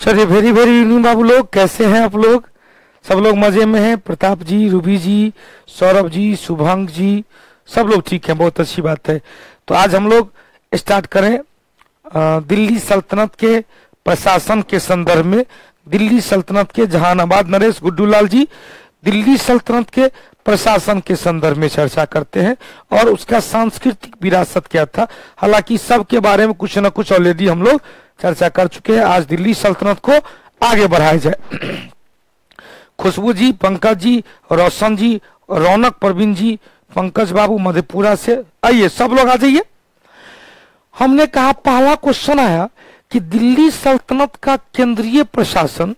चलिए, very very evening बाबू लोग, कैसे हैं आप लोग? सब लोग मजे में हैं? प्रताप जी, रूबी जी, सौरभ जी, शुभांक जी, सब लोग ठीक हैं, बहुत अच्छी बात है। तो आज हम लोग स्टार्ट करें दिल्ली सल्तनत के प्रशासन के संदर्भ में। दिल्ली सल्तनत के जहानाबाद नरेश गुड्डूलाल जी दिल्ली सल्तनत के प्रशासन के संदर्भ में चर्चा करते हैं और उसका सांस्कृतिक विरासत क्या था। हालांकि सबके बारे में कुछ न कुछ ऑलरेडी हम लोग चर्चा कर चुके हैं। आज दिल्ली सल्तनत को आगे बढ़ाया जाए। खुशबू जी, पंकज जी, रोशन जी, रौनक प्रवीण जी, पंकज बाबू मधेपुरा से, आइए सब लोग आ जाइए। हमने कहा, पहला क्वेश्चन आया कि दिल्ली सल्तनत का केंद्रीय प्रशासन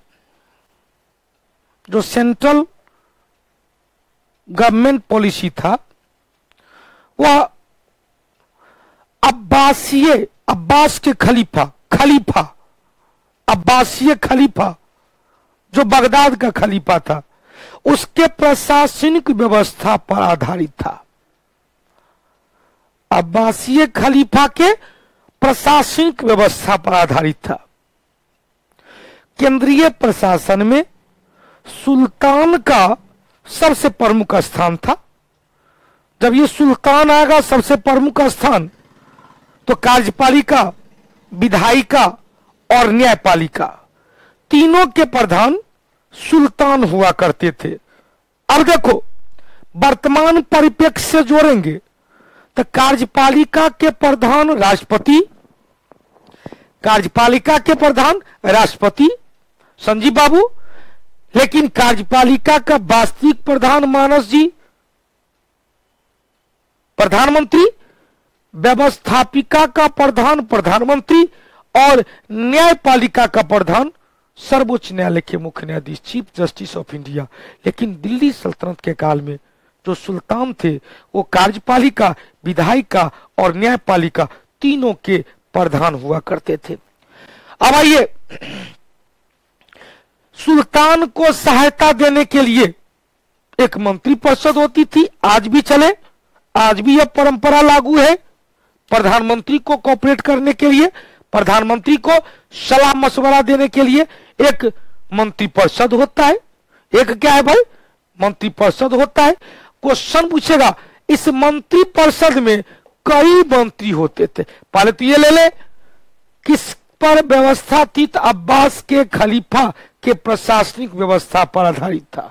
जो सेंट्रल गवर्नमेंट पॉलिसी था वह अब्बास के खलीफा अब्बासीय खलीफा जो बगदाद का खलीफा था उसके प्रशासनिक व्यवस्था पर आधारित था। अब्बासीय खलीफा के प्रशासनिक व्यवस्था पर आधारित था। केंद्रीय प्रशासन में सुल्तान का सबसे प्रमुख स्थान था। जब ये सुल्तान आएगा सबसे प्रमुख स्थान, तो कार्यपालिका, विधायिका और न्यायपालिका तीनों के प्रधान सुल्तान हुआ करते थे। अब देखो, वर्तमान परिप्रेक्ष्य से जोड़ेंगे तो कार्यपालिका के प्रधान राष्ट्रपति, कार्यपालिका के प्रधान राष्ट्रपति संजीव बाबू, लेकिन कार्यपालिका का वास्तविक प्रधान मानस जी प्रधानमंत्री, व्यवस्थापिका का प्रधान प्रधानमंत्री और न्यायपालिका का प्रधान सर्वोच्च न्यायालय के मुख्य न्यायाधीश, चीफ जस्टिस ऑफ इंडिया। लेकिन दिल्ली सल्तनत के काल में जो सुल्तान थे वो कार्यपालिका, विधायिका और न्यायपालिका तीनों के प्रधान हुआ करते थे। अब आइए, सुल्तान को सहायता देने के लिए एक मंत्री परिषद होती थी, आज भी चले, आज भी यह परंपरा लागू है। प्रधानमंत्री को कोऑपरेट करने के लिए, प्रधानमंत्री को सलाह मशवरा देने के लिए एक मंत्री परिषद होता है। एक क्या है भाई? मंत्री परिषद होता है। क्वेश्चन पूछेगा, इस मंत्री परिषद में कई मंत्री होते थे। पहले तो ये ले ले, किस पर व्यवस्था थी? अब्बास के खलीफा के प्रशासनिक व्यवस्था पर आधारित था।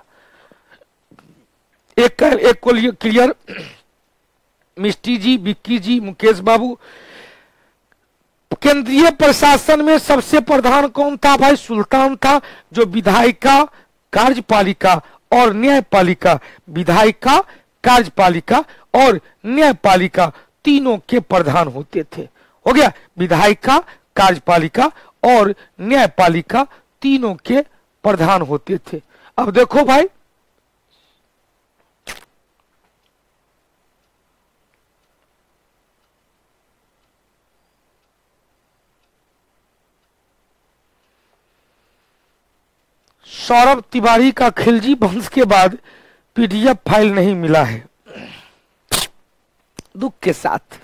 एक को क्लियर, मिस्टी जी, विक्की जी, मुकेश बाबू, केंद्रीय प्रशासन में सबसे प्रधान कौन था भाई? सुल्तान था, जो विधायिका, कार्यपालिका और न्यायपालिका, विधायिका, कार्यपालिका और न्यायपालिका तीनों के प्रधान होते थे। हो गया, विधायिका, कार्यपालिका और न्यायपालिका तीनों के प्रधान होते थे। अब देखो भाई, सौरभ तिवारी का खिलजी वंश के बाद पीडीएफ फाइल नहीं मिला है, दुख के साथ।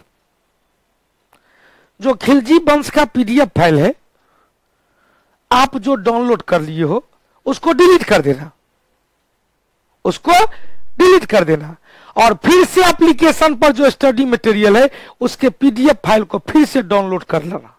जो खिलजी वंश का पीडीएफ फाइल है, आप जो डाउनलोड कर लिए हो उसको डिलीट कर देना, उसको डिलीट कर देना और फिर से एप्लीकेशन पर जो स्टडी मटेरियल है उसके पीडीएफ फाइल को फिर से डाउनलोड कर लेना।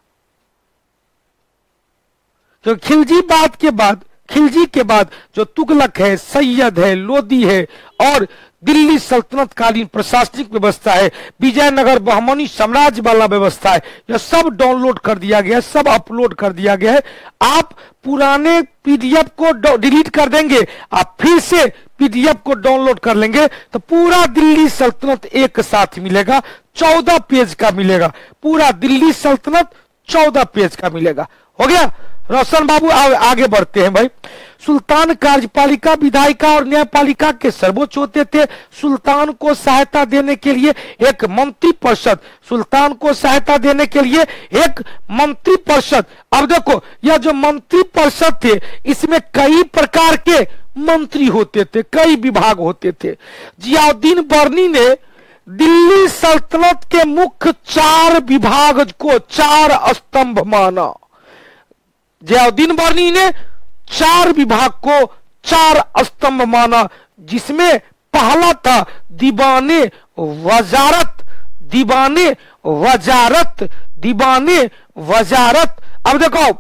तो खिलजी के बाद जो तुगलक है, सैयद है, लोदी है और दिल्ली सल्तनत कालीन प्रशासनिक व्यवस्था है, विजयनगर बहमनी साम्राज्य वाला व्यवस्था है, यह सब डाउनलोड कर दिया गया है, सब अपलोड कर दिया गया है। आप पुराने पीडीएफ को डिलीट कर देंगे, आप फिर से पीडीएफ को डाउनलोड कर लेंगे तो पूरा दिल्ली सल्तनत एक साथ मिलेगा, 14 पेज का मिलेगा। पूरा दिल्ली सल्तनत 14 पेज का मिलेगा। हो गया? रोशन बाबू आगे बढ़ते हैं भाई। सुल्तान कार्यपालिका, विधायिका और न्यायपालिका के सर्वोच्च होते थे। सुल्तान को सहायता देने के लिए एक मंत्री परिषद, सुल्तान को सहायता देने के लिए एक मंत्री परिषद। अब देखो, यह जो मंत्री परिषद थे इसमें कई प्रकार के मंत्री होते थे, कई विभाग होते थे। जियाउद्दीन बर्नी ने दिल्ली सल्तनत के मुख्य 4 विभाग को 4 स्तंभ माना। जयाउद्दीन बर्नी ने 4 विभाग को 4 स्तंभ माना, जिसमें पहला था दीवाने वजारत। दीवाने वजारत, दीवाने वजारत। अब देखो,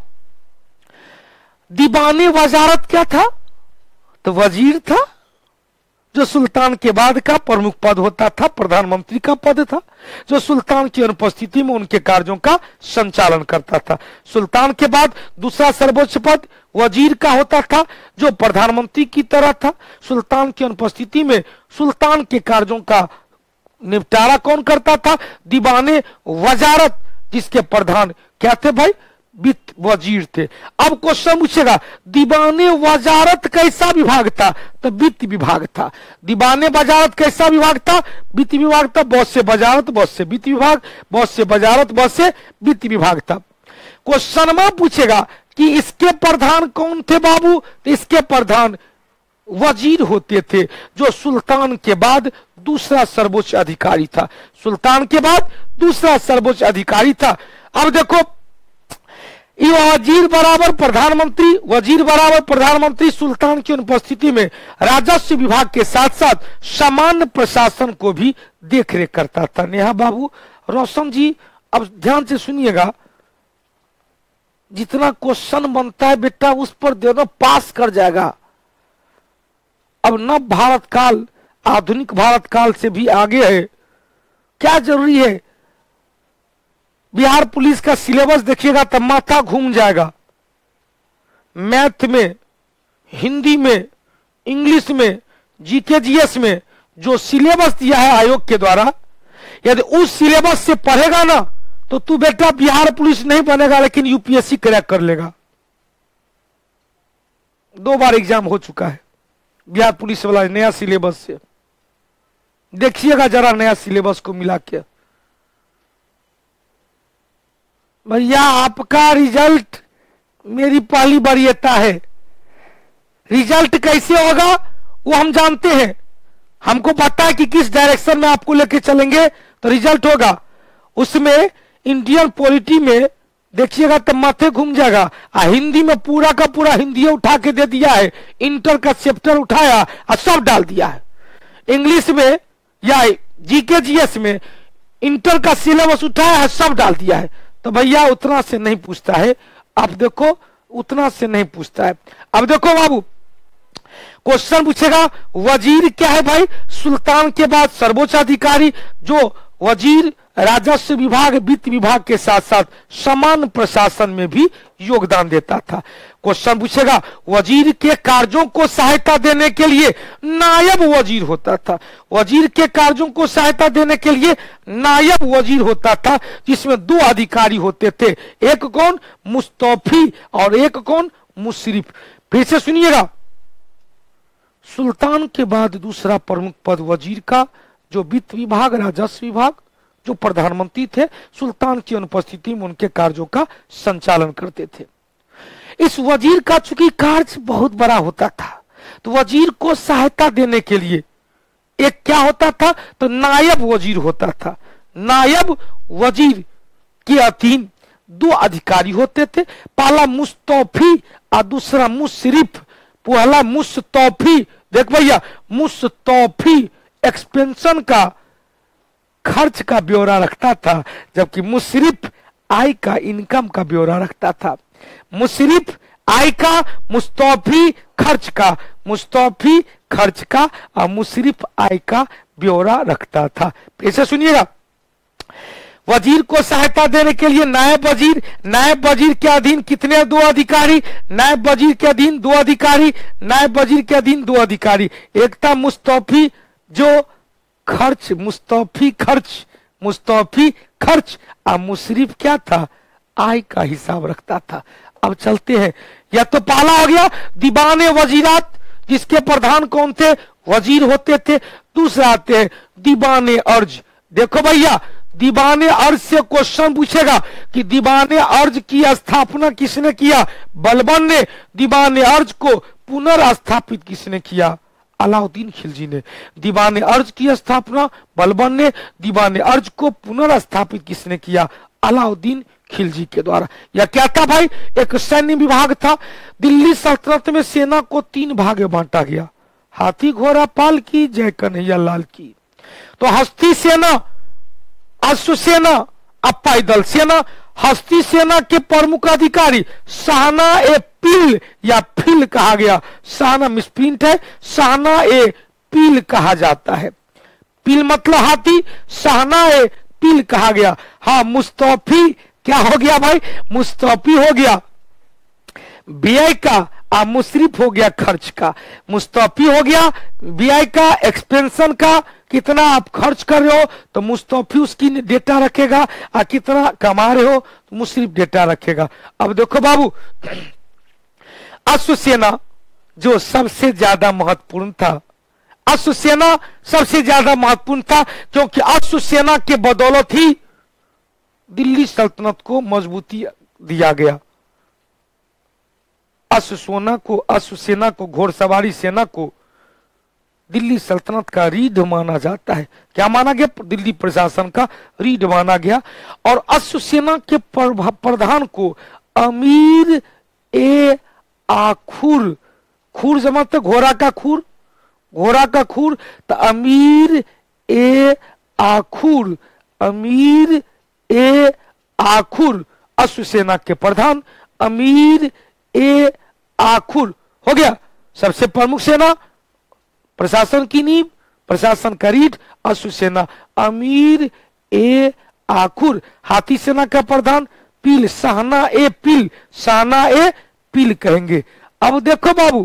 दीवाने वजारत क्या था? तो वजीर था, जो सुल्तान के बाद का प्रमुख पद होता था, प्रधानमंत्री का पद था, जो सुल्तान की अनुपस्थिति में उनके कार्यों का संचालन करता था। सुल्तान के बाद दूसरा सर्वोच्च पद वजीर का होता था, जो प्रधानमंत्री की तरह था। सुल्तान की अनुपस्थिति में सुल्तान के कार्यों का निपटारा कौन करता था? दीवाने वजारत, जिसके प्रधान क्या थे भाई? वित्त वजीर थे। अब क्वेश्चन पूछेगा, दीवाने वजारत कैसा विभाग था? तो वित्त विभाग था। दीवाने वजारत कैसा विभाग था? वित्त विभाग था। बहुत से वजारत, बहुत से वित्त विभाग, बहुत से वजारत, बहुत से वित्त विभाग था। क्वेश्चन में पूछेगा कि इसके प्रधान कौन थे बाबू? तो इसके प्रधान वजीर होते थे, जो सुल्तान के बाद दूसरा सर्वोच्च अधिकारी था। सुल्तान के बाद दूसरा सर्वोच्च अधिकारी था। अब देखो, ये वजीर बराबर प्रधानमंत्री, वजीर बराबर प्रधानमंत्री सुल्तान की अनुपस्थिति में राजस्व विभाग के साथ साथ सामान्य प्रशासन को भी देखरेख करता था। नेहा बाबू, रोशन जी, अब ध्यान से सुनिएगा, जितना क्वेश्चन बनता है बेटा उस पर देना, पास कर जाएगा। अब नव भारत काल, आधुनिक भारत काल से भी आगे है। क्या जरूरी है? बिहार पुलिस का सिलेबस देखिएगा तो माथा घूम जाएगा। मैथ में, हिंदी में, इंग्लिश में, जीके जीएस में जो सिलेबस दिया है आयोग के द्वारा, यदि उस सिलेबस से पढ़ेगा ना तो तू बेटा बिहार पुलिस नहीं बनेगा, लेकिन यूपीएससी क्रैक कर लेगा। 2 बार एग्जाम हो चुका है बिहार पुलिस वाला नया सिलेबस से। देखिएगा जरा नया सिलेबस को मिला के। भैया आपका रिजल्ट मेरी पहली वरीयता है। रिजल्ट कैसे होगा वो हम जानते हैं, हमको पता है कि किस डायरेक्शन में आपको लेके चलेंगे तो रिजल्ट होगा। उसमें इंडियन पॉलिटी में देखिएगा तो माथे घूम जाएगा। हिंदी में पूरा का पूरा हिंदी उठा के दे दिया है, इंटर का चैप्टर उठाया और सब डाल दिया है। इंग्लिश में या जीके जीएस में इंटर का सिलेबस उठाया है, सब डाल दिया है। तो भैया उतना से नहीं पूछता है। आप देखो, उतना से नहीं पूछता है। अब देखो बाबू, क्वेश्चन पूछेगा वजीर क्या है भाई? सुल्तान के बाद सर्वोच्च अधिकारी, जो वजीर राजस्व विभाग, वित्त विभाग के साथ साथ सामान्य प्रशासन में भी योगदान देता था। क्वेश्चन पूछेगा वजीर के कार्यों को सहायता देने के लिए नायब वजीर होता था। वजीर के कार्यों को सहायता देने के लिए नायब वजीर होता था, जिसमें 2 अधिकारी होते थे, एक कौन? मुस्तौफी और एक कौन? मुशरिफ। फिर से सुनिएगा, सुल्तान के बाद दूसरा प्रमुख पद वजीर का, जो वित्त विभाग, राजस्व विभाग, जो प्रधानमंत्री थे, सुल्तान की अनुपस्थिति में उनके कार्यों का संचालन करते थे। इस वजीर का चूंकि कार्य बहुत बड़ा होता था, तो वजीर को सहायता देने के लिए एक क्या होता था? तो नायब वजीर होता था। नायब वजीर के अधीन 2 अधिकारी होते थे, पहला मुस्तौफी और दूसरा मुशरिफ। पहला मुस्तौफी, देख भैया, मुस्तौफी एक्सपेंशन का, खर्च का ब्यौरा रखता था, जबकि मुशरिफ आय का, इनकम का ब्यौरा रखता था। मुशरिफ आय का, मुस्तौफी खर्च का, मुस्तौफी खर्च का और मुशरिफ आय का ब्यौरा रखता था। ऐसे सुनिएगा, वजीर को सहायता देने के लिए नायब वजीर, नायब वजीर के अधीन कितने? 2 अधिकारी। नायब वजीर के अधीन 2 अधिकारी, नायब वजीर के अधीन 2 अधिकारी। एक था मुस्तौफी, जो खर्च, मुस्तौफी खर्च, मुस्तौफी खर्च, और मुशरिफ क्या था? आय का हिसाब रखता था। अब चलते हैं, या तो पहला हो गया दीवाने वजीरात, जिसके प्रधान कौन थे? वजीर होते थे। दूसरा आते हैं दीवाने अर्ज। देखो भैया, दीवाने अर्ज से क्वेश्चन पूछेगा कि दीवाने अर्ज की स्थापना किसने किया? बलबन ने। दीवाने अर्ज को पुनर्स्थापित किसने किया? अलाउद्दीन खिलजी ने। दीवाने अर्ज की स्थापना बलबन ने, दीवाने अर्ज को पुनर्स्थापित किसने किया? अलाउद्दीन खिलजी के द्वारा। यह क्या था भाई? एक सैन्य विभाग था। दिल्ली सल्तनत में सेना को 3 भाग में बांटा गया, हाथी घोड़ा पाल की, जय कन्हैया लाल की। तो हस्ती सेना, अश्व सेना, अब पैदल सेना। हस्ती सेना के प्रमुख अधिकारी शाहना ए पील या फिल कहा गया। शाहना मिसप्रिंट है, शाहना ए पील कहा जाता है। पील मतलब हाथी, शाहना ए पील कहा गया। हाँ, मुस्तौफी क्या हो गया भाई? मुस्तौफी हो गया व्यय का, और मुशरिफ हो गया खर्च का। मुस्तौफी हो गया व्यय का, एक्सपेंशन का, कितना आप खर्च कर रहे हो तो मुस्तौफी उसकी डेटा रखेगा, और कितना कमा रहे हो तो मुशरिफ डेटा रखेगा। अब देखो बाबू, अश्व सेना जो सबसे ज्यादा महत्वपूर्ण था, अश्व सेना सबसे ज्यादा महत्वपूर्ण था, क्योंकि अश्व सेना के बदौलत ही दिल्ली सल्तनत को मजबूती दिया गया। अश्व सेना को, घोड़सवारी सेना को दिल्ली सल्तनत का रीढ़ माना जाता है। क्या माना गया? दिल्ली प्रशासन का रीढ़ माना गया। और अश्व सेना के प्रधान को अमीर ए आखुर, खुर जमा तो घोड़ा का खुर, घोड़ा का खुर, तो अमीर ए आखुर, अमीर ए आखुर अश्व सेना के प्रधान अमीर ए आखुर हो गया। सबसे प्रमुख सेना, प्रशासन की नींव, प्रशासन का रीढ़ अश्व सेना, अमीर ए आखुर। हाथी सेना का प्रधान पील, शाहना ए पील, शाहना ए पील कहेंगे। अब देखो बाबू,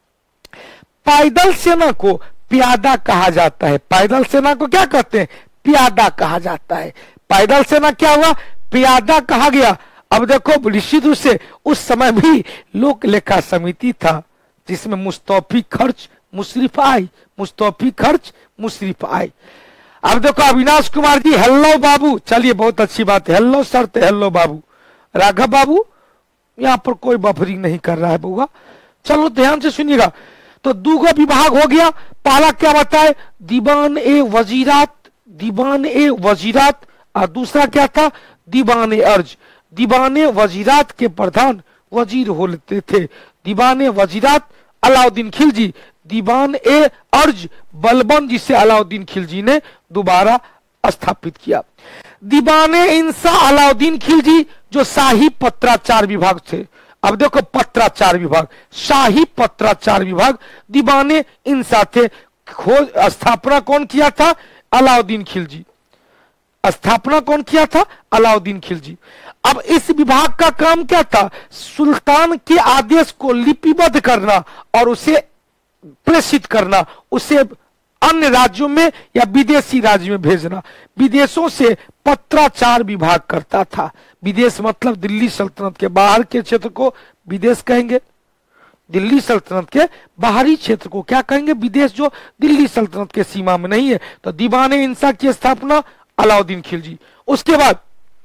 पैदल सेना को प्यादा कहा जाता है। पैदल सेना को क्या कहते हैं? प्यादा कहा जाता है। पैदल सेना क्या हुआ? प्यादा कहा गया। अब देखो, निश्चित रूप से उस समय भी लोक लेखा समिति था, जिसमें मुस्तौफी खर्च मुशरिफ आय, मुस्तौफी खर्च मुशरिफ आय। अब देखो अविनाश कुमार जी, हेलो बाबू, चलिए बहुत अच्छी बात है, हेलो सर, हेलो बाबू। राघव बाबू, यहाँ पर कोई बफरिंग नहीं कर रहा है बउआ, चलो ध्यान से सुनिएगा। तो दूगो विभाग हो गया। पहला क्या बताए? दीवान ए वजीरात, दीवान ए वजीरात, और दूसरा क्या था? दीवान ए अर्ज। दीवान ए वजीरात के प्रधान वजीर होते थे। दीवान ए वजीरात अलाउद्दीन खिलजी, दीवान ए अर्ज बलबन, जिसे अलाउद्दीन खिलजी ने दोबारा स्थापित किया। दीवान ए इंसा अलाउद्दीन खिलजी जो शाही पत्राचार विभाग थे। अब देखो, पत्राचार विभाग, शाही पत्राचार विभाग दीवान ए इंसा थे। स्थापना कौन किया था? अलाउद्दीन खिलजी। स्थापना कौन किया था? अलाउद्दीन खिलजी। अब इस विभाग का काम क्या था? सुल्तान के आदेश को लिपिबद्ध करना और उसे प्रेषित करना, उसे अन्य राज्यों में या विदेशी राज्य में भेजना। विदेशों से पत्राचार विभाग करता था। विदेश मतलब दिल्ली सल्तनत के बाहर के क्षेत्र को विदेश कहेंगे, दिल्ली सल्तनत के बाहरी क्षेत्र को क्या कहेंगे? विदेश, जो दिल्ली सल्तनत के सीमा में नहीं है। तो दीवान ए इंसा की स्थापना अलाउद्दीन खिलजी। उसके बाद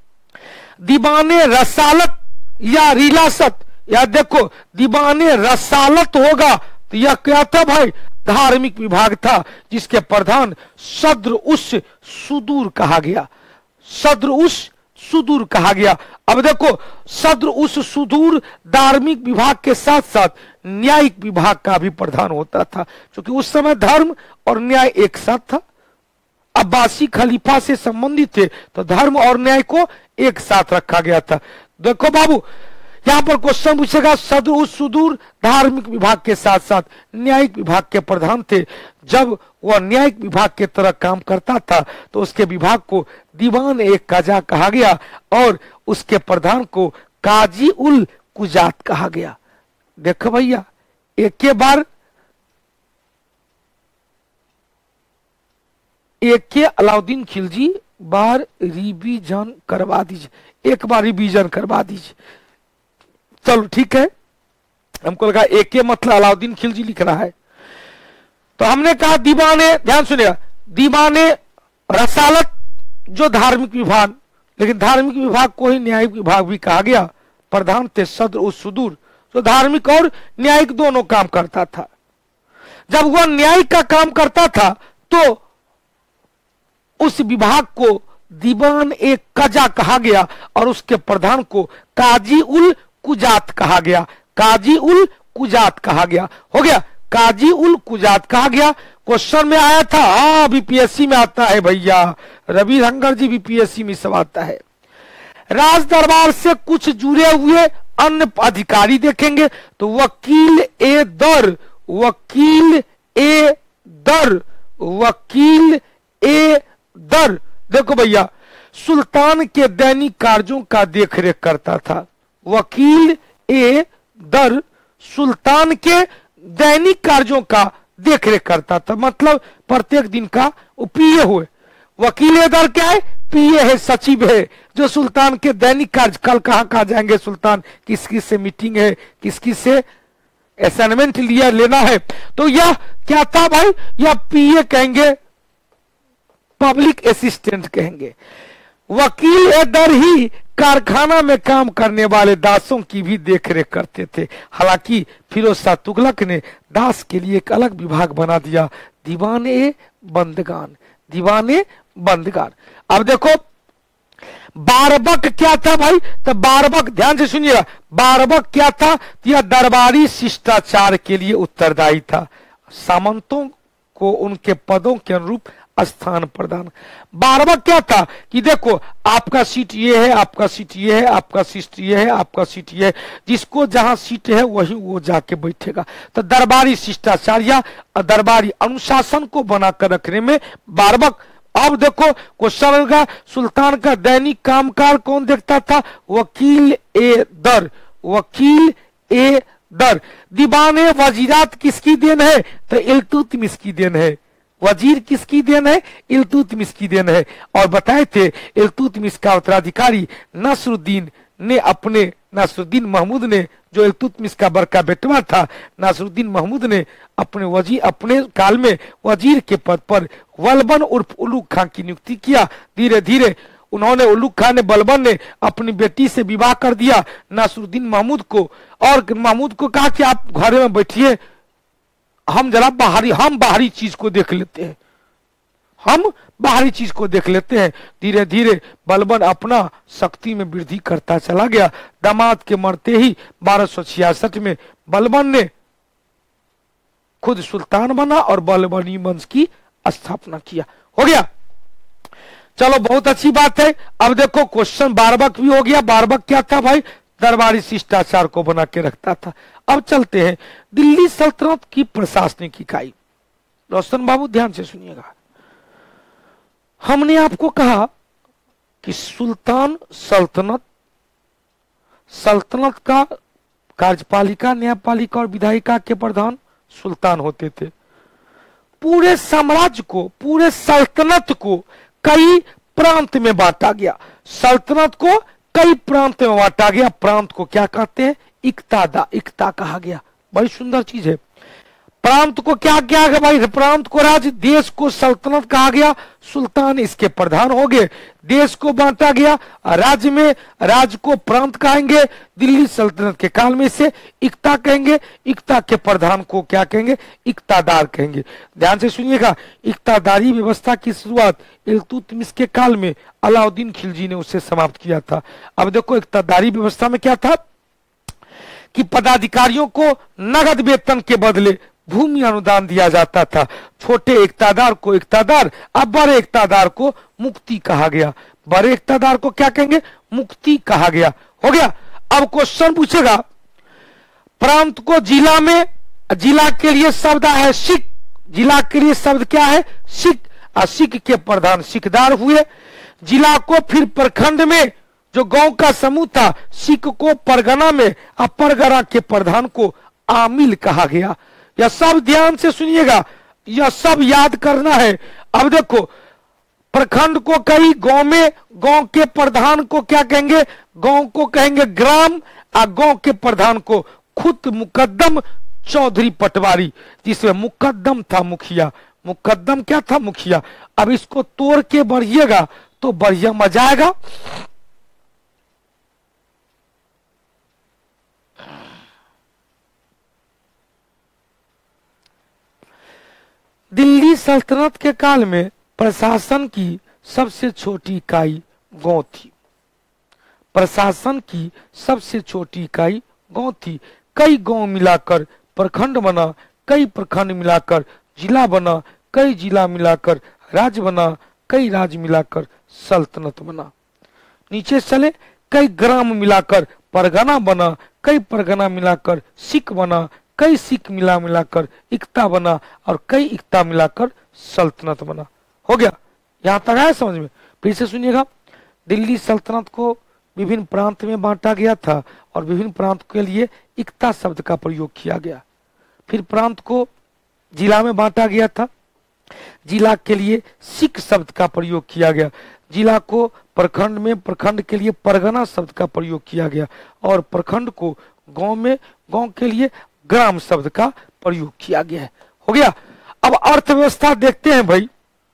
दीवान ए रसालत या रिलासत, या देखो दीवान ए रसालत होगा तो यह क्या था भाई? धार्मिक विभाग था, जिसके प्रधान सद्र उस सुदूर कहा गया। सद्र उस सुदूर कहा गया। अब देखो, सद्र उस सुदूर धार्मिक विभाग के साथ साथ न्यायिक विभाग का भी प्रधान होता था, क्योंकि उस समय धर्म और न्याय एक साथ था। अब्बासी खलीफा से संबंधित थे, तो धर्म और न्याय को एक साथ रखा गया था। देखो बाबू, यहां पर क्वेश्चन पूछेगा, सद्र उस सुदूर धार्मिक विभाग के साथ साथ न्यायिक विभाग के प्रधान थे। जब वह न्यायिक विभाग के तरह काम करता था तो उसके विभाग को दीवान ए कजा कहा गया और उसके प्रधान को काजी उल कुजात कहा गया। देखो भैया, एक के बार एक के अलाउद्दीन खिलजी बार रिवीजन करवा दीजिए, एक बार रिवीजन करवा दीजिए। चलो ठीक है, हमको लगा एक के मतलब अलाउद्दीन खिलजी लिख रहा है। तो हमने कहा दीवाने, ध्यान सुनिएगा, दीवाने रसालत जो धार्मिक विभाग, लेकिन धार्मिक विभाग को ही न्यायिक विभाग भी कहा गया। प्रधान थे सद्र उस सुदूर, जो धार्मिक और न्यायिक दोनों काम करता था। जब वह न्यायिक का काम करता था तो उस विभाग को दीवान ए कजा कहा गया और उसके प्रधान को काजी उल कुजात कहा गया। काजी उल कुजात कहा गया, हो गया, काजी उल कुजात कहा गया। क्वेश्चन में आया था, हाँ बीपीएससी में आता है भैया, रवि शंकर जी बीपीएससी में सब आता है। राज दरबार से कुछ जुड़े हुए अन्य अधिकारी देखेंगे तो वकील ए दर, वकील ए दर, वकील ए दर। देखो भैया, सुल्तान के दैनिक कार्यों का देखरेख करता था। वकील ए दर सुल्तान के दैनिक कार्यों का देखरेख करता था, मतलब प्रत्येक दिन का पीए हुए। वकील ए दर क्या है? पीए है, सचिव है, जो सुल्तान के दैनिक कार्य, कल कहाँ जाएंगे सुल्तान, किस किस से मीटिंग है, किस किस से असाइनमेंट लिया लेना है, तो यह क्या था भाई? यह पीए कहेंगे, पब्लिक असिस्टेंट कहेंगे। वकील ए दर ही कारखाना में काम करने वाले दासों की भी देखरेख करते थे। हालांकि फिरोज शाह तुगलक ने दास के लिए एक अलग विभाग बना दिया, दीवाने बंदगान, दीवाने बंदगान। अब देखो बारबक क्या था भाई? तो बारबक, ध्यान से सुनिएगा, बारबक क्या था? यह दरबारी शिष्टाचार के लिए उत्तरदायी था, सामंतों को उनके पदों के अनुरूप स्थान प्रदान। बारबक क्या था कि देखो आपका सीट ये है, आपका सीट ये है, आपका सीट ये है, आपका सीट ये है, जिसको जहां सीट है वही वो जाके बैठेगा। तो दरबारी शिष्टाचार या दरबारी अनुशासन को बनाकर रखने में बारबक। अब देखो क्वेश्चन होगा, सुल्तान का दैनिक कामकाज कौन देखता था? वकील ए दर, वकील ए दर। दीवाने वजीरात किसकी देन है? तो इल्तुतमिश की देन है। वजीर किसकी देन है? इल्तुतमिश की देन है। और बताए थे इल्तुतमिश का उत्तराधिकारी नसरुद्दीन ने अपने, नसरुद्दीन महमूद ने, जो इल्तुतमिश का बड़का बेटवा था, नसरुद्दीन महमूद ने अपने काल में वजीर के पद पर बलबन उर्फ उलुग खां की नियुक्ति किया। धीरे धीरे उन्होंने, उलुग खां ने, बलबन ने अपनी बेटी से विवाह कर दिया नसरुद्दीन महमूद को, और महमूद को कहा कि आप घर में बैठिए, हम जरा बाहरी चीज को देख लेते हैं, हम बाहरी चीज को देख लेते हैं। धीरे धीरे बलबन अपना शक्ति में वृद्धि करता चला गया। दामाद के मरते ही 1266 में बलबन ने खुद सुल्तान बना और बलबनी वंश की स्थापना किया। हो गया, चलो बहुत अच्छी बात है। अब देखो क्वेश्चन बारबक भी हो गया। बारबक क्या था भाई? दरबारी शिष्टाचार को बना के रखता था। अब चलते हैं दिल्ली सल्तनत की प्रशासनिक इकाई। रोशन बाबू ध्यान से सुनिएगा, हमने आपको कहा कि सुल्तान सल्तनत का कार्यपालिका, न्यायपालिका और विधायिका के प्रधान सुल्तान होते थे। पूरे साम्राज्य को, पूरे सल्तनत को कई प्रांत में बांटा गया। सल्तनत को कई प्रांत में बांटा गया। प्रांत को क्या कहते हैं? इक्ता कहा गया। बड़ी सुंदर चीज है। प्रांत को क्या किया गया भाई? प्रांत को राज्य, देश को सल्तनत कहा गया। सुल्तान इसके प्रधान हो गए। देश को बांटा गया राज्य में, राज्य को प्रांत कहेंगे। दिल्ली सल्तनत के काल में इसे इक्ता कहेंगे। इक्ता के प्रधान को क्या कहेंगे? इक्तादार कहेंगे। ध्यान से सुनिएगा, इक्तादारी व्यवस्था की शुरुआत इल्तुतमिश के काल में अलाउद्दीन खिलजी ने उसे समाप्त किया था। अब देखो इक्तादारी व्यवस्था में क्या था कि पदाधिकारियों को नगद वेतन के बदले भूमि अनुदान दिया जाता था। छोटे इक्तादार को इक्तादार, अब बड़े इक्तादार को मुक्ति कहा गया। बड़े इक्तादार को क्या कहेंगे? मुक्ति कहा गया। हो गया। अब क्वेश्चन पूछेगा, प्रांत को जिला में, जिला के लिए शब्द है सिख, जिला के लिए शब्द क्या है? सिख। सिख के प्रधान सिकदार हुए। जिला को फिर प्रखंड में, जो गांव का समूह था, सिख को परगना में, अब परगना के प्रधान को आमिल कहा गया। यह सब ध्यान से सुनिएगा, यह सब याद करना है। अब देखो प्रखंड को कई, गांव में गांव के प्रधान को क्या कहेंगे? गांव को कहेंगे ग्राम, और गांव के प्रधान को खुद मुकद्दम चौधरी पटवारी, जिसमें मुकद्दम था मुखिया। मुकद्दम क्या था? मुखिया। अब इसको तोड़ के बढ़िएगा तो बढ़िया मजा आएगा। दिल्ली सल्तनत के काल में प्रशासन की सबसे छोटी इकाई गांव थी। प्रशासन की सबसे छोटी इकाई गांव थी। कई गांव मिलाकर प्रखंड बना, कई प्रखंड मिलाकर जिला बना, कई जिला मिलाकर राज्य बना, कई राज्य मिलाकर सल्तनत बना। नीचे चले, कई ग्राम मिलाकर परगना बना, कई परगना मिलाकर सिख बना, कई सिख मिलाकर इक्ता बना और कई इक्ता मिलाकर सल्तनत बना। हो गया, यहां तक आया समझ में? फिर से सुनिएगा। दिल्ली सल्तनत को विभिन्न प्रांत में बांटा गया था और विभिन्न प्रांत के लिए इक्ता शब्द का प्रयोग किया गया। फिर प्रांत को जिला में बांटा गया था, जिला के लिए सिख शब्द का प्रयोग किया गया। जिला को प्रखंड में प्रखंड के लिए परगना शब्द का प्रयोग किया गया और प्रखंड को गांव में गांव के लिए ग्राम शब्द का प्रयोग किया गया है। हो गया। अब अर्थव्यवस्था देखते हैं भाई।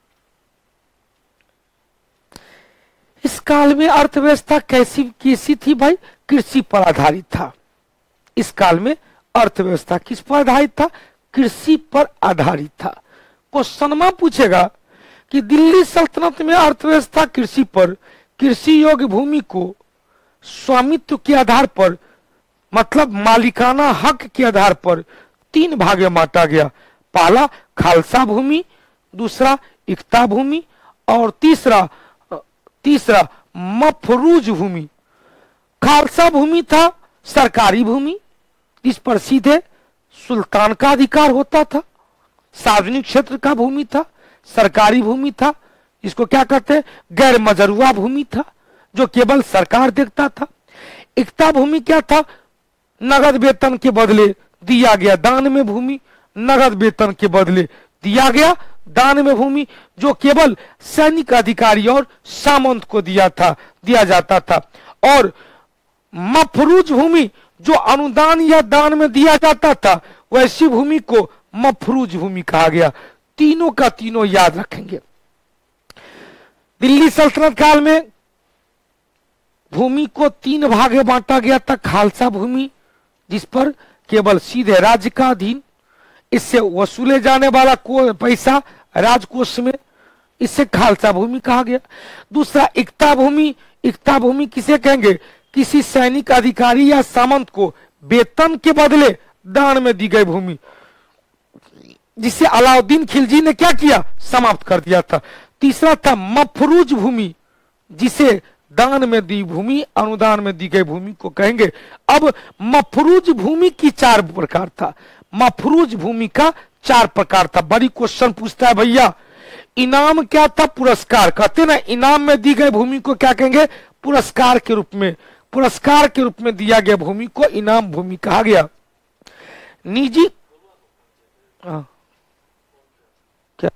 इस काल में अर्थव्यवस्था कैसी थी भाई? कृषि पर आधारित था। इस काल में अर्थव्यवस्था किस पर आधारित था? कृषि पर आधारित था। क्वेश्चन में पूछेगा कि दिल्ली सल्तनत में अर्थव्यवस्था कृषि पर, कृषि योग्य भूमि को स्वामित्व के आधार पर, मतलब मालिकाना हक के आधार पर 3 भाग में बांटा गया। पहला खालसा भूमि, दूसरा इक्ता भूमि और तीसरा मफरूज भूमि। खालसा भूमि था सरकारी भूमि, इस पर सीधे सुल्तान का अधिकार होता था। सार्वजनिक क्षेत्र का भूमि था, सरकारी भूमि था। इसको क्या कहते हैं? गैर मजरूआ भूमि था, जो केवल सरकार देखता था। इक्ता भूमि क्या था? नगद वेतन के बदले दिया गया दान में भूमि, नगद वेतन के बदले दिया गया दान में भूमि, जो केवल सैनिक अधिकारी और सामंत को दिया जाता था। और मफरूज भूमि, जो अनुदान या दान में दिया जाता था, वैसी भूमि को मफरूज भूमि कहा गया। तीनों का तीनों याद रखेंगे। दिल्ली सल्तनत काल में भूमि को 3 भाग में बांटा गया था। खालसा भूमि, जिस पर केवल सीधे राज्य का अधीन, इससे वसूले जाने वाला पैसा राजकोष में, इससे खालसा भूमि कहा गया। दूसरा इक्ता भूमि। इक्ता भूमि किसे कहेंगे? किसी सैनिक अधिकारी या सामंत को वेतन के बदले दान में दी गई भूमि, जिसे अलाउद्दीन खिलजी ने क्या किया? समाप्त कर दिया था। तीसरा था मफरूज भूमि, जिसे दान में दी भूमि, अनुदान में दी गई भूमि को कहेंगे। अब मफरूज भूमि की 4 प्रकार था। मफरूज भूमि का 4 प्रकार था। बड़ी क्वेश्चन पूछता है भैया, इनाम क्या था? पुरस्कार। कहते ना, इनाम में दी गई भूमि को क्या कहेंगे? पुरस्कार के रूप में। पुरस्कार के रूप में दिया गया भूमि को इनाम भूमि कहा गया। निजी क्या?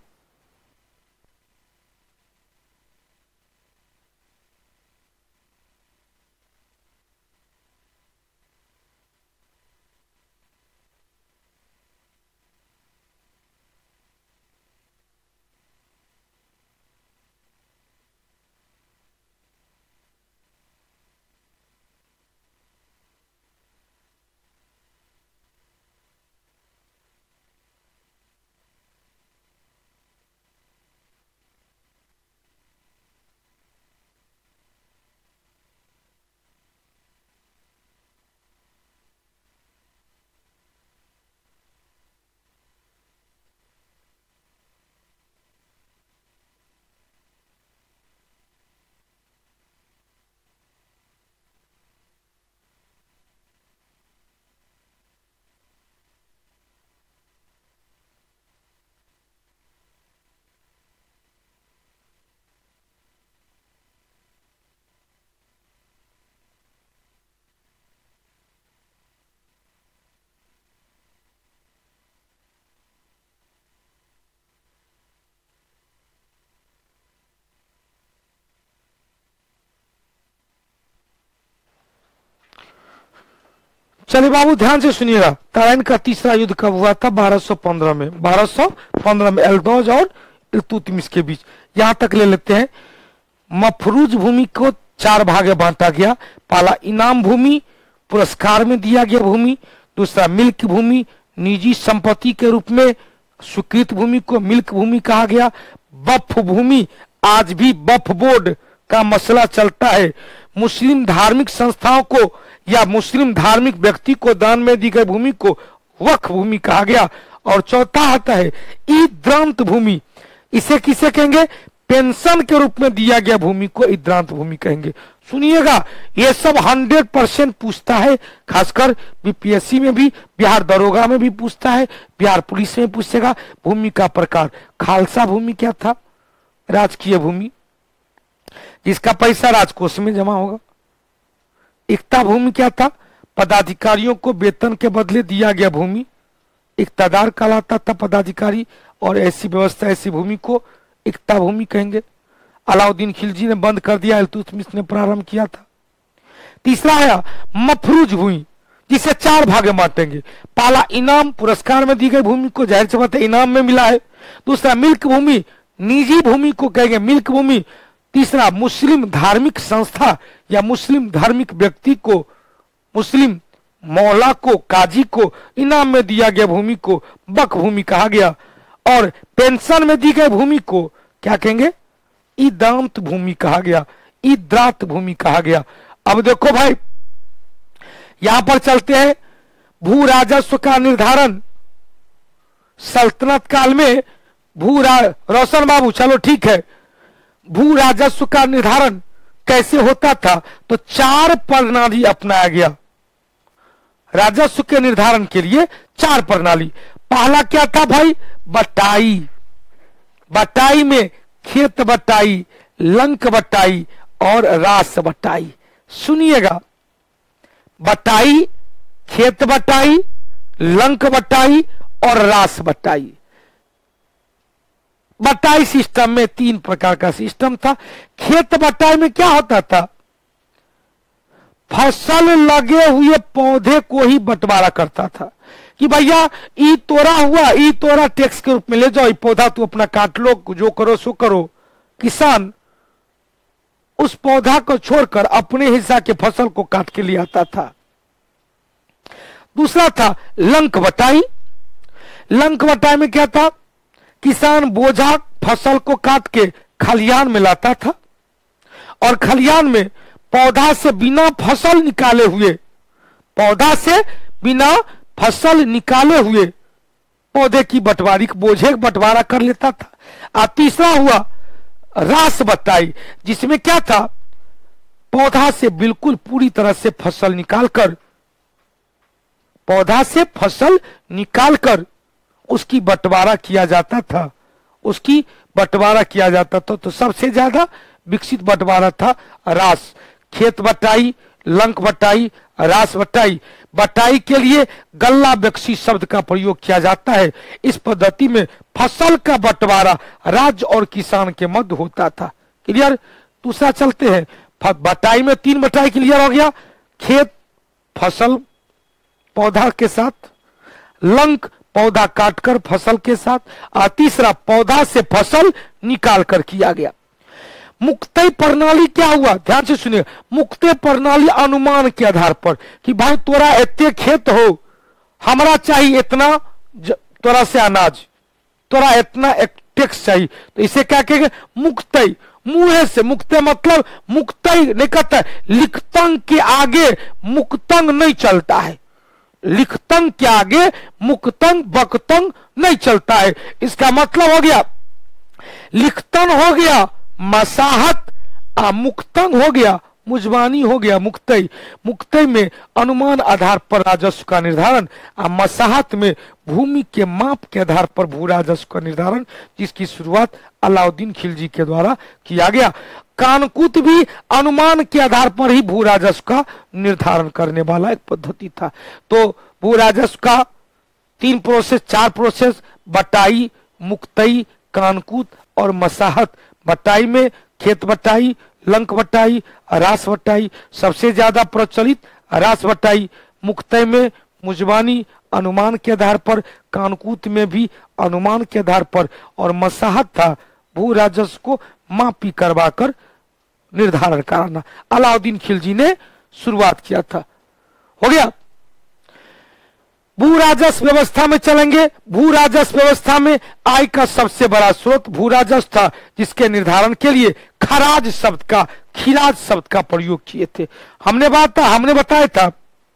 चलिए बाबू ध्यान से सुनिएगा। तराइन का तीसरा युद्ध कब हुआ था? 1215 में। 1215 में एल्दौज और इल्तुतमिश के बीच। यहां तक ले लेते हैं। मफरूज भूमि को 4 भाग में बांटा गया। पहला इनाम भूमि, पुरस्कार में दिया गया भूमि। दूसरा मिल्क भूमि, निजी संपत्ति के रूप में स्वीकृत भूमि को मिल्क भूमि कहा गया। वक्फ भूमि, आज भी वक्फ बोर्ड का मसला चलता है। मुस्लिम धार्मिक संस्थाओं को या मुस्लिम धार्मिक व्यक्ति को दान में दी गई भूमि को वक्फ भूमि कहा गया। और चौथा आता है ईद्रांत भूमि। इसे किसे कहेंगे? पेंशन के रूप में दिया गया भूमि को ईद्रांत भूमि कहेंगे। सुनिएगा, ये सब 100% पूछता है, खासकर बीपीएससी में भी, बिहार दरोगा में भी पूछता है, बिहार पुलिस में पूछेगा। भूमि का प्रकार, खालसा भूमि क्या था? राजकीय भूमि जिसका पैसा राजकोष में जमा होगा। इक्ता भूमि क्या था? पदाधिकारियों को वेतन के बदले दिया गया भूमि इक्तादार कहलाता था पदाधिकारी, और ऐसी व्यवस्था ऐसी भूमि को इक्ता भूमि कहेंगे। अलाउद्दीन खिलजी ने बंद कर दिया, इल्तुतमिश ने प्रारंभ किया था। तीसरा आया मफरूज भूमि, जिसे 4 भाग में बांटेंगे। पहला इनाम पुरस्कार में दी गई भूमि को, जाहिर सी बात है इनाम में मिला है। दूसरा मिल्क भूमि, निजी भूमि को कहेंगे मिल्क भूमि। तीसरा मुस्लिम धार्मिक संस्था या मुस्लिम धार्मिक व्यक्ति को, मुस्लिम मौला को, काजी को इनाम में दिया गया भूमि को वक्फ भूमि कहा गया। और पेंशन में दी गई भूमि को क्या कहेंगे? ईदांत भूमि कहा गया, ईद्रात भूमि कहा गया। अब देखो भाई, यहां पर चलते हैं। भू राजस्व का निर्धारण सल्तनत काल में रोशन बाबू, चलो ठीक है, भू राजस्व का निर्धारण कैसे होता था? तो 4 प्रणाली अपनाया गया राजस्व के निर्धारण के लिए। 4 प्रणाली। पहला क्या था भाई? बटाई। बटाई में खेत बटाई, लंक बटाई और रास बटाई। सुनिएगा, बटाई, खेत बटाई, लंक बटाई और रास बटाई। बटाई सिस्टम में 3 प्रकार का सिस्टम था। खेत बटाई में क्या होता था? फसल लगे हुए पौधे को ही बंटवारा करता था कि भैया ई तोड़ा हुआ, ई तोड़ा टैक्स के रूप में ले जाओ, ई पौधा तू अपना काट लो, जो करो सो करो। किसान उस पौधा को छोड़कर अपने हिस्सा के फसल को काट के ले आता था। दूसरा था लंक बटाई। लंक बटाई में क्या था? किसान बोझा फसल को काट के खलिहान में लाता था, और खलिहान में पौधा से बिना फसल निकाले हुए, पौधा से बिना फसल निकाले हुए पौधे की बंटवारी, बोझे बंटवारा कर लेता था। और तीसरा हुआ रास बटाई, जिसमें क्या था? पौधा से बिल्कुल पूरी तरह से फसल निकालकर, पौधा से फसल निकालकर उसकी बंटवारा किया जाता था, उसकी बंटवारा किया जाता था। तो सबसे ज्यादा विकसित बंटवारा था रास। खेत बटाई, लंक बटाई, रास बटाई। बटाई के लिए गल्ला बख्शी शब्द का प्रयोग किया जाता है। इस पद्धति में फसल का बंटवारा राज्य और किसान के मध्य होता था। क्लियर? दूसरा चलते हैं। बटाई में 3 बटाई क्लियर हो गया। खेत फसल पौधा के साथ, लंक पौधा काटकर फसल के साथ, और तीसरा पौधा से फसल निकाल कर किया गया। मुक्तई प्रणाली क्या हुआ? ध्यान से सुनिए। मुक्तई प्रणाली अनुमान के आधार पर कि भाई तोरा इतने खेत हो, हमरा चाहिए इतना तोरा से अनाज, तोरा इतना टैक्स चाहिए, तो इसे क्या कहेंगे? मुक्तई। मुंह से मुक्तई मतलब मुक्तई नहीं कहता है, लिखतंग के आगे मुक्तंग नहीं चलता है। लिखतंग के आगे मुक्तंग बकतंग नहीं चलता है। इसका मतलब हो गया लिखतन हो गया मसाहत, मुक्तंग हो गया मुजबानी, हो गया मुक्तई। मुक्तई में अनुमान आधार पर राजस्व का निर्धारण, मसाहत में भूमि के माप के आधार पर भू राजस्व का निर्धारण, जिसकी शुरुआत अलाउद्दीन खिलजी के द्वारा किया गया। कानकूत भी अनुमान के आधार पर ही भू राजस्व का निर्धारण करने वाला एक पद्धति था। तो भू राजस्व का 3 प्रोसेस, 4 प्रोसेस, बटाई, मुक्तई, कानकूत और मसाहत। बटाई में खेत बटाई, लंक बटाई, रास बटाई। सबसे ज्यादा प्रचलित रास बटाई। मुक्तई में मुजबानी अनुमान के आधार पर, कानकूत में भी अनुमान के आधार पर, और मसाहत था भू राजस्व को मापी करवाकर निर्धारण कराना। अलाउद्दीन खिलजी ने शुरुआत किया था। हो गया। भू राजस्व व्यवस्था में चलेंगे। भू राजस्व व्यवस्था में आय का सबसे बड़ा स्रोत भू राजस्व था, जिसके निर्धारण के लिए खराज शब्द का, खिराज शब्द का प्रयोग किए थे। हमने बताया था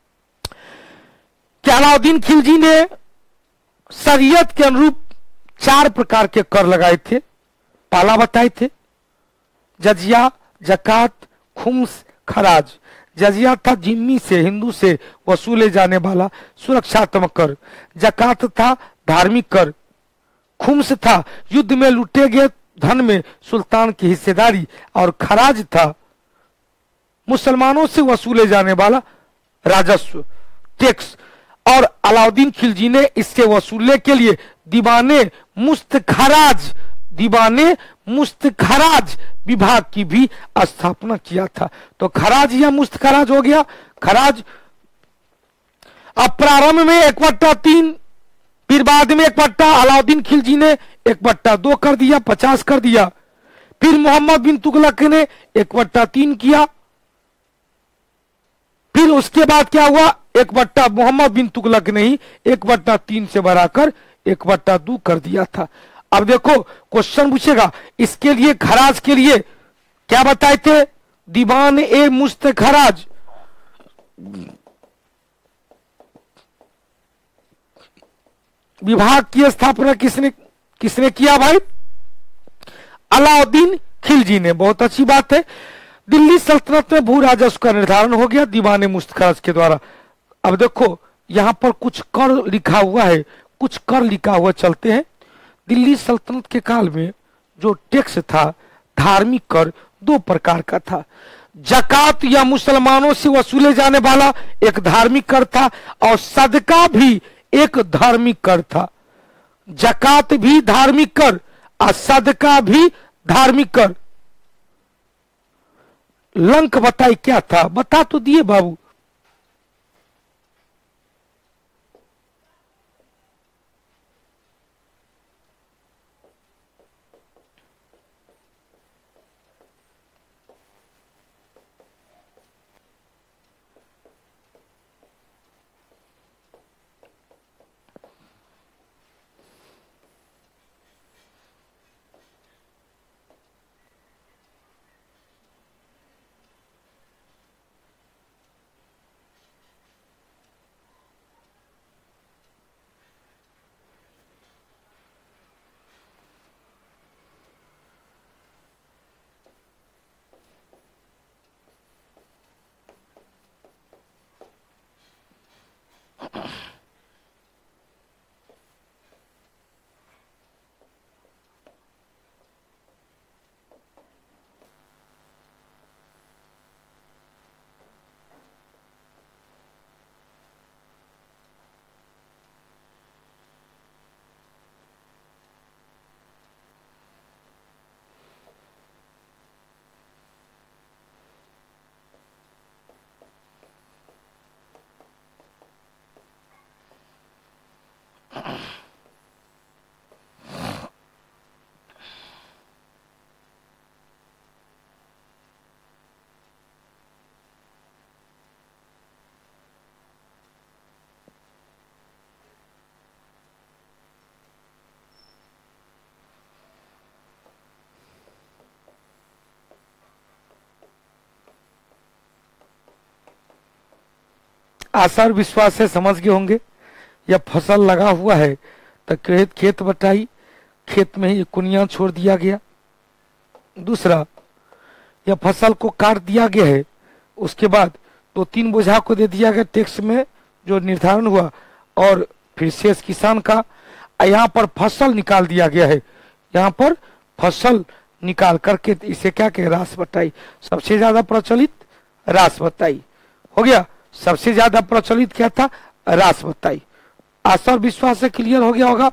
कि अलाउद्दीन खिलजी ने शरीयत के अनुरूप 4 प्रकार के कर लगाए थे। पहला बताए थे जजिया, जकात, खुम्स, खराज। जजिया था जिम्मी से, हिंदू से वसूले जाने वाला सुरक्षात्मक कर। जकात था धार्मिक कर। खुम्स था युद्ध में लूटे गए धन में सुल्तान की हिस्सेदारी। और खराज था मुसलमानों से वसूले जाने वाला राजस्व, टैक्स। और अलाउद्दीन खिलजी ने इससे वसूलने के लिए दीवाने मुस्तखराज विभाग की भी स्थापना किया था। तो खराज या मुस्तखराज हो गया। खराज अब प्रारंभ में 1/3, फिर बाद में 1/, अलाउद्दीन खिलजी ने 1/2 कर दिया, 50 कर दिया। फिर मोहम्मद बिन तुगलक ने 1/3 किया। फिर उसके बाद क्या हुआ, मोहम्मद बिन तुगलक ने ही 1/3 से बढ़ाकर 1/2 कर दिया था। अब देखो क्वेश्चन पूछेगा, इसके लिए खराज के लिए क्या बताए थे, दीवान ए मुस्तखराज। विभाग की स्थापना किसने किया भाई, अलाउद्दीन खिलजी ने। बहुत अच्छी बात है। दिल्ली सल्तनत में भू राजस्व का निर्धारण हो गया दीवान ए मुस्तखराज के द्वारा। अब देखो यहां पर कुछ कर लिखा हुआ है, कुछ कर लिखा हुआ, चलते हैं। दिल्ली सल्तनत के काल में जो टैक्स था, धार्मिक कर 2 प्रकार का था। जकात या मुसलमानों से वसूले जाने वाला एक धार्मिक कर था, और सदका भी एक धार्मिक कर था। जकात भी धार्मिक कर और सदका भी धार्मिक कर। लंक बताई क्या था, बता तो दिए बाबू। आशा और विश्वास से समझ गए होंगे। या फसल लगा हुआ है तो खेत बटाई, खेत में ही कुनिया छोड़ दिया गया। दूसरा, या फसल को काट दिया गया है, उसके बाद 2-3 बोझा को दे दिया गया टैक्स में जो निर्धारण हुआ, और फिर शेष किसान का। यहाँ पर फसल निकाल दिया गया है, यहाँ पर फसल निकाल करके इसे क्या कहे, रास बटाई। सबसे ज्यादा प्रचलित रास बटाई हो गया। सबसे ज्यादा प्रचलित क्या था, रास बटाई। आशा और विश्वास से क्लियर हो गया होगा।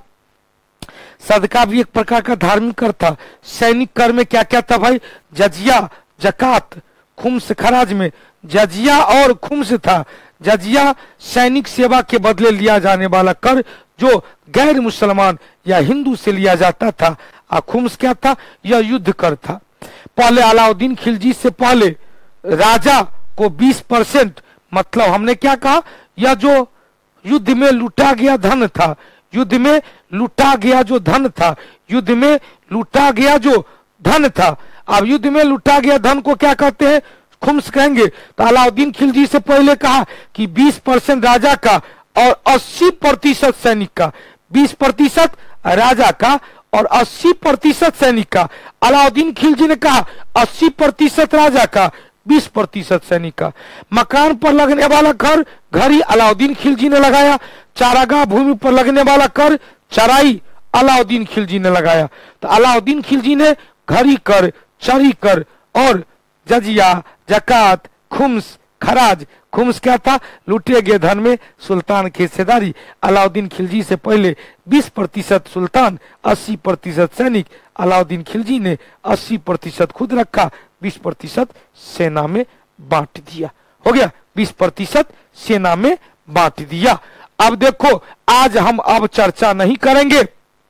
सदका भी एक प्रकार का धार्मिक कर था। सैनिक कर में क्या क्या था भाई, जजिया, जकात, खुम्स। खराज में जजिया और खुम्स था। जजिया सैनिक सेवा के बदले लिया जाने वाला कर जो गैर मुसलमान या हिंदू से लिया जाता था। और खुम्स क्या था, यह युद्ध कर था। पहले अलाउद्दीन खिलजी से पहले राजा को 20%, मतलब हमने क्या कहा, यह जो युद्ध में लूटा गया धन था, युद्ध में लूटा गया जो धन था, युद्ध में लूटा गया जो धन था। अब युद्ध में लूटा गया धन को क्या कहते हैं? खुम्स कहेंगे। तो अलाउद्दीन खिलजी से पहले कहा कि 20% राजा का और 80% सैनिक का, 20% राजा का और 80% सैनिक का। अलाउद्दीन खिलजी ने कहा 80% राजा का, 20% सैनिक का। मकान पर लगने वाला कर घड़ी अलाउद्दीन खिलजी ने लगाया। चारागाह भूमि पर लगने वाला कर चराई अलाउद्दीन खिलजी ने लगाया। तो अलाउद्दीन खिलजी ने घड़ी कर, चरी कर और जजिया, जकात, खुम्स, खराज। खुम्स क्या था? लूटे गए धन में सुल्तान की हिस्सेदारी। अलाउद्दीन खिलजी से पहले 20% सुल्तान, 80% सैनिक। अलाउद्दीन खिलजी ने 80% खुद रखा, 20% सेना में बांट दिया। हो गया, 20% सेना में बांट दिया। अब देखो, आज हम अब चर्चा नहीं करेंगे।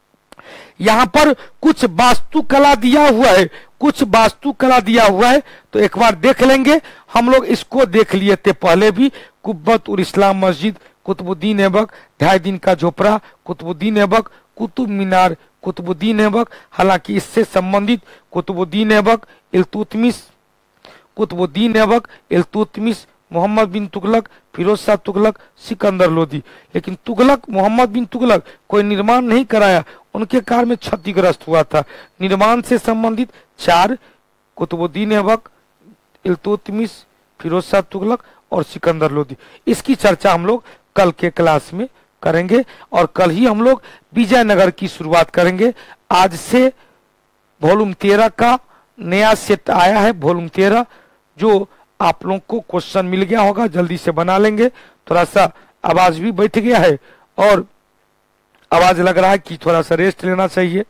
यहां पर कुछ वास्तुकला दिया हुआ है, कुछ वास्तुकला दिया हुआ है, तो एक बार देख लेंगे। हम लोग इसको देख लिए थे पहले भी। कुब्बत उल इस्लाम मस्जिद, कुतुबुद्दीन ऐबक, 2.5 दिन का झोपड़ा, कुतुबुद्दीन ऐबक, कुतुब मीनार, कुतुबुद्दीन ऐबक। हालांकि इससे संबंधित कुतुबुद्दीन ऐबक, इल्तुतमिश, कुतुबुद्दीन ऐबक, इल्तुतमिश, मोहम्मद बिन तुगलक, फिरोज शाह तुगलक, सिकंदर लोदी। लेकिन तुगलक, मोहम्मद बिन तुगलक कोई निर्माण नहीं कराया, उनके काल में क्षतिग्रस्त हुआ था। निर्माण से संबंधित 4, कुतुबुद्दीन ऐबक, इल्तुतमिश, फिरोज शाह तुगलक और सिकंदर लोदी। इसकी चर्चा हम लोग कल के क्लास में करेंगे और कल ही हम लोग विजयनगर की शुरुआत करेंगे। आज से वॉल्यूम 13 का नया सेट आया है, वॉल्यूम 13, जो आप लोगों को क्वेश्चन मिल गया होगा, जल्दी से बना लेंगे। थोड़ा सा आवाज भी बैठ गया है और आवाज लग रहा है कि थोड़ा सा रेस्ट लेना चाहिए।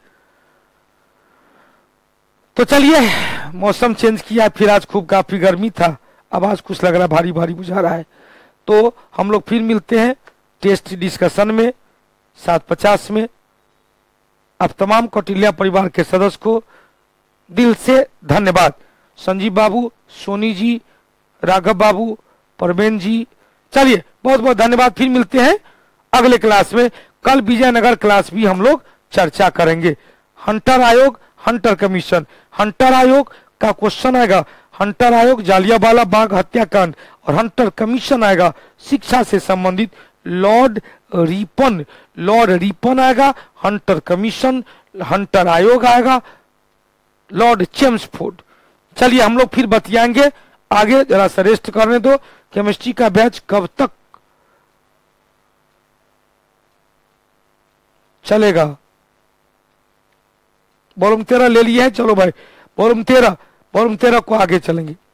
तो चलिए, मौसम चेंज किया, फिर आज खूब काफी गर्मी था, आवाज कुछ लग रहा भारी भारी बुझा रहा है। तो हम लोग फिर मिलते हैं टेस्ट डिस्कशन में 7:50 में। अब तमाम कौटिल्या परिवार के सदस्य को दिल से धन्यवाद। संजीव बाबू, सोनी जी, राघव बाबू, परवेन जी, चलिए बहुत बहुत धन्यवाद। फिर मिलते हैं अगले क्लास में। कल विजयनगर क्लास भी हम लोग चर्चा करेंगे। हंटर आयोग, हंटर कमीशन, हंटर आयोग का क्वेश्चन आएगा, हंटर आयोग जालियांवाला बाग हत्याकांड, और हंटर कमीशन आएगा शिक्षा से संबंधित लॉर्ड रिपन, लॉर्ड रिपन आएगा, हंटर कमीशन, हंटर आयोग आएगा, लॉर्ड चेम्सफोर्ड। चलिए हम लोग फिर बतियाएंगे आगे, जरा सा रेस्ट करने दो। केमिस्ट्री का बैच कब तक चलेगा? वॉल्यूम 13 ले लिया है, चलो भाई वॉल्यूम 13 को आगे चलेंगे।